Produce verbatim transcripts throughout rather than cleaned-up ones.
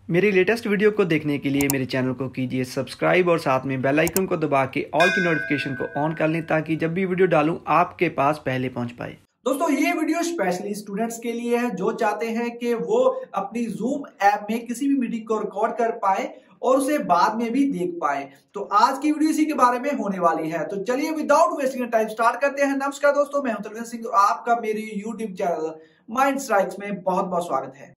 मेरी latest video को देखने के लिए मेरे चैनल को कीजिए सब्सक्राइब और साथ में बेल आइकन को दबा के ऑल की नोटिफिकेशन को ऑन कर लें ताकि जब भी वीडियो डालूं आपके पास पहले पहुंच पाए। दोस्तों ये वीडियो स्पेशली स्टूडेंट्स के लिए है जो चाहते हैं कि वो अपनी जूम ऐप में किसी भी मीटिंग को रिकॉर्ड कर पाए और उसे बाद में भी देख पाए। तो आज की वीडियो इसी के बारे में होने वाली है। तो चलिए विदाउट वेस्टिंग टाइम स्टार्ट करते हैं। नमस्कार दोस्तों, मैं हूं तलविंदर सिंह और आपका मेरे यूट्यूब चैनल माइंड स्ट्राइक्स में बहुत बहुत स्वागत है।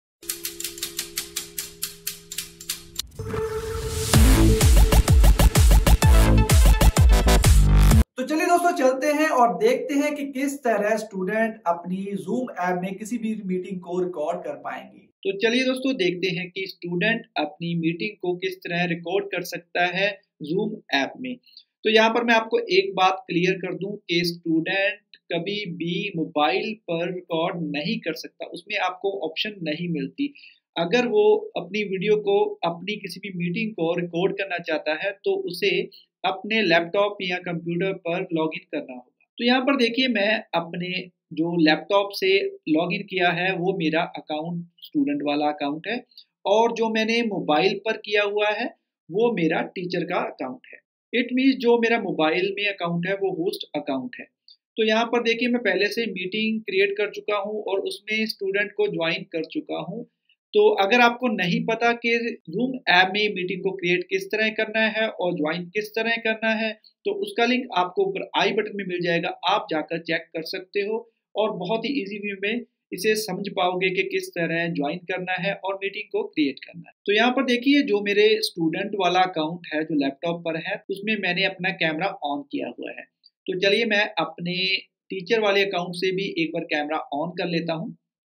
तो चलिए दोस्तों चलते हैं और देखते हैं कि किस तरह स्टूडेंट अपनी जूम ऐप में किसी भी मीटिंग को रिकॉर्ड कर पाएंगे। तो चलिए दोस्तों देखते हैं कि स्टूडेंट अपनी मीटिंग को किस तरह रिकॉर्ड कर सकता है जूम ऐप में। तो यहाँ पर मैं आपको एक बात क्लियर कर दूं कि स्टूडेंट कभी भी मोबाइल पर रिकॉर्ड नहीं कर सकता, उसमें आपको ऑप्शन नहीं मिलती। अगर वो अपनी वीडियो को अपनी किसी भी मीटिंग को रिकॉर्ड करना चाहता है तो उसे अपने लैपटॉप या कंप्यूटर पर लॉगिन करना होगा। तो यहाँ पर देखिए मैं अपने जो लैपटॉप से लॉगिन किया है वो मेरा अकाउंट स्टूडेंट वाला अकाउंट है और जो मैंने मोबाइल पर किया हुआ है वो मेरा टीचर का अकाउंट है। इट मीन्स जो मेरा मोबाइल में अकाउंट है वो होस्ट अकाउंट है। तो यहाँ पर देखिए मैं पहले से मीटिंग क्रिएट कर चुका हूँ और उसमें स्टूडेंट को ज्वाइन कर चुका हूँ। तो अगर आपको नहीं पता कि जूम ऐप में मीटिंग को क्रिएट किस तरह करना है और ज्वाइन किस तरह करना है तो उसका लिंक आपको ऊपर आई बटन में मिल जाएगा, आप जाकर चेक कर सकते हो और बहुत ही इजी वे में इसे समझ पाओगे कि किस तरह ज्वाइन करना है और मीटिंग को क्रिएट करना है। तो यहाँ पर देखिए जो मेरे स्टूडेंट वाला अकाउंट है जो लैपटॉप पर है उसमें मैंने अपना कैमरा ऑन किया हुआ है। तो चलिए मैं अपने टीचर वाले अकाउंट से भी एक बार कैमरा ऑन कर लेता हूँ।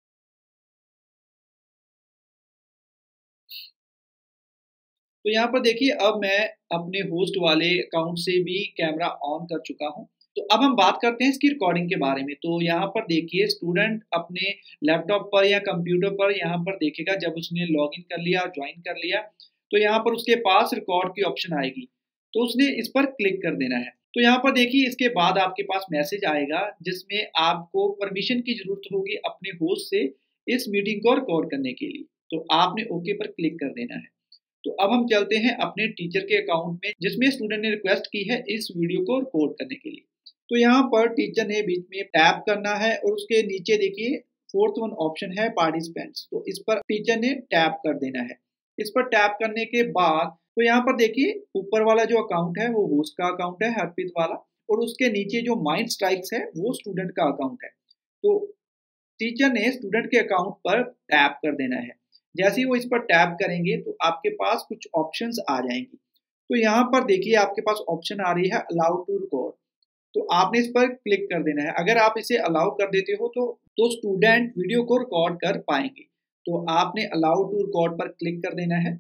तो यहाँ पर देखिए अब मैं अपने होस्ट वाले अकाउंट से भी कैमरा ऑन कर चुका हूँ। तो अब हम बात करते हैं इसकी रिकॉर्डिंग के बारे में। तो यहाँ पर देखिए स्टूडेंट अपने लैपटॉप पर या कंप्यूटर पर यहाँ पर देखेगा जब उसने लॉगिन कर लिया और ज्वाइन कर लिया तो यहाँ पर उसके पास रिकॉर्ड की ऑप्शन आएगी, तो उसने इस पर क्लिक कर देना है। तो यहाँ पर देखिए इसके बाद आपके पास मैसेज आएगा जिसमें आपको परमिशन की जरूरत होगी अपने होस्ट से इस मीटिंग को रिकॉर्ड करने के लिए। तो आपने ओके पर क्लिक कर देना है। तो अब हम चलते हैं अपने टीचर के अकाउंट में जिसमें स्टूडेंट ने रिक्वेस्ट की है इस वीडियो को रिकॉर्ड करने के लिए। तो यहाँ पर टीचर ने बीच में टैप करना है और उसके नीचे देखिए फोर्थ वन ऑप्शन है पार्टिसिपेंट्स, तो इस पर टीचर ने टैप कर देना है। इस पर टैप करने के बाद तो यहाँ पर देखिए ऊपर वाला जो अकाउंट है वो होस्ट का अकाउंट है हरप्रीत वाला और उसके नीचे जो माइंड स्ट्राइक्स है वो स्टूडेंट का अकाउंट है। तो टीचर ने स्टूडेंट के अकाउंट पर टैप कर देना है। जैसे ही वो इस पर टैप करेंगे तो आपके पास कुछ ऑप्शंस आ जाएंगी। तो यहाँ पर देखिए आपके पास ऑप्शन आ रही है अलाउ टू रिकॉर्ड, तो आपने इस पर क्लिक कर देना है। अगर आप इसे अलाउ कर देते हो तो तो स्टूडेंट वीडियो को रिकॉर्ड कर पाएंगे। तो आपने अलाउ टू रिकॉर्ड पर क्लिक कर देना है।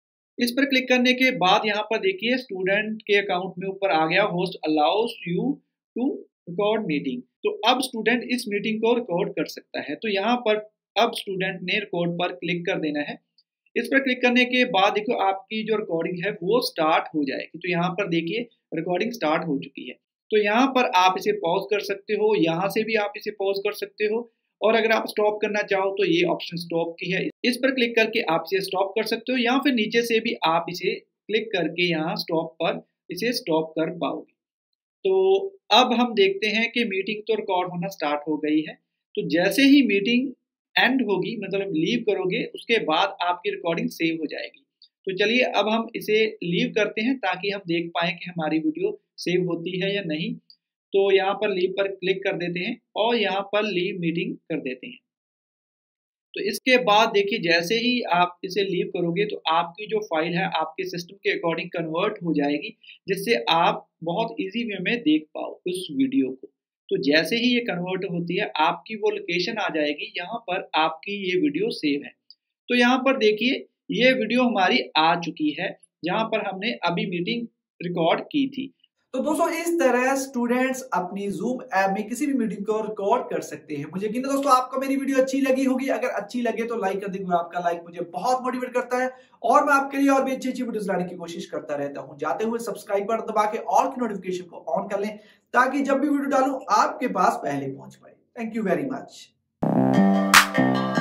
इस पर क्लिक करने के बाद यहाँ पर देखिए स्टूडेंट के अकाउंट में ऊपर आ गया host allows you to record meeting. तो अब स्टूडेंट इस मीटिंग को रिकॉर्ड कर सकता है। तो यहाँ पर अब स्टूडेंट ने रिकॉर्ड पर क्लिक कर देना है। इस पर क्लिक करने के बाद देखो आपकी जो रिकॉर्डिंग है वो स्टार्ट हो जाएगी। तो यहाँ पर देखिए रिकॉर्डिंग स्टार्ट हो चुकी है। तो यहाँ पर आप इसे पॉज कर सकते हो, यहाँ से भी आप इसे पॉज कर सकते हो और अगर आप स्टॉप करना चाहो तो ये ऑप्शन स्टॉप की है, इस पर क्लिक करके आप इसे स्टॉप कर सकते हो या फिर नीचे से भी आप इसे क्लिक करके यहाँ स्टॉप पर इसे स्टॉप कर पाओगे। तो अब हम देखते हैं कि मीटिंग तो रिकॉर्ड होना स्टार्ट हो गई है। तो जैसे ही मीटिंग एंड होगी मतलब लीव करोगे उसके बाद आपकी रिकॉर्डिंग सेव हो जाएगी। तो चलिए अब हम इसे लीव करते हैं ताकि हम देख पाएं कि हमारी वीडियो सेव होती है या नहीं। तो यहाँ पर लीव पर क्लिक कर देते हैं और यहाँ पर लीव मीटिंग कर देते हैं। तो इसके बाद देखिए जैसे ही आप इसे लीव करोगे तो आपकी जो फाइल है आपके सिस्टम के अकॉर्डिंग कन्वर्ट हो जाएगी जिससे आप बहुत ईजी वे में देख पाओ उस वीडियो को। तो जैसे ही ये कन्वर्ट होती है आपकी वो लोकेशन आ जाएगी, यहाँ पर आपकी ये वीडियो सेव है। तो यहाँ पर देखिए ये वीडियो हमारी आ चुकी है जहाँ पर हमने अभी मीटिंग रिकॉर्ड की थी। तो दोस्तों इस तरह स्टूडेंट्स अपनी जूम ऐप में किसी भी मीटिंग को रिकॉर्ड कर सकते हैं। मुझे यकीन है दोस्तों आपको मेरी वीडियो अच्छी लगी होगी। अगर अच्छी लगे तो लाइक कर दीजिए, आपका लाइक मुझे बहुत मोटिवेट करता है और मैं आपके लिए और भी अच्छी अच्छी वीडियोस लाने की कोशिश करता रहता हूं। जाते हुए सब्सक्राइब बटन दबा के ऑल की नोटिफिकेशन को ऑन कर लें ताकि जब भी वीडियो डालूं आपके पास पहले पहुंच पाए। Thank you very much.